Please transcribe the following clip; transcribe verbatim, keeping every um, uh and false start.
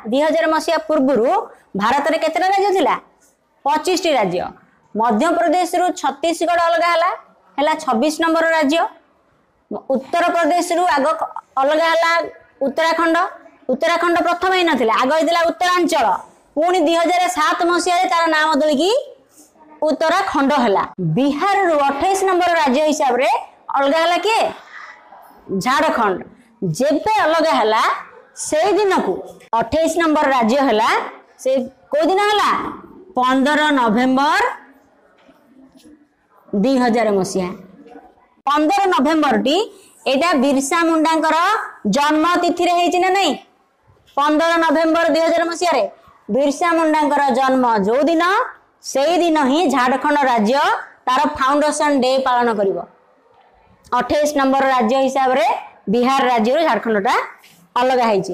दुई हजार मसीहा पूर्व भारत में केतटा राज्य थिला पच्चीस टी राज्य। मध्य प्रदेश रु छत्तीसगढ़ अलग है है छब्बीस नंबर राज्य। उत्तर प्रदेश रु आग अलग है उत्तराखंड। उत्तराखंड प्रथम ही नथिला आग होइतिला उत्तरांचल। पुणी दुई हजार सात मसीह तार नाम बदलिकी उत्तराखंड है। बिहार रु अठाईस नंबर राज्य हिसाब रे अलग है किए झारखंड। जेबे अलग है से दिन को अठाईस नंबर राज्य है से को दिन है पंद्रह नवेम्बर दुई हजार मसीहा। पंद्रह नवेम्बर टी एटा बिरसा मुंडा जन्म तिथि रे ना नहीं। पंद्रह नवेम्बर दुई हजार मसीह बिरसा मुंडा जन्म जो दिन से दिन ही झारखंड राज्य तार फाउंडेशन डे पालन करिवो। अठाईस नंबर राज्य हिसाब रे बिहार राज्य झारखंड टा अलग है।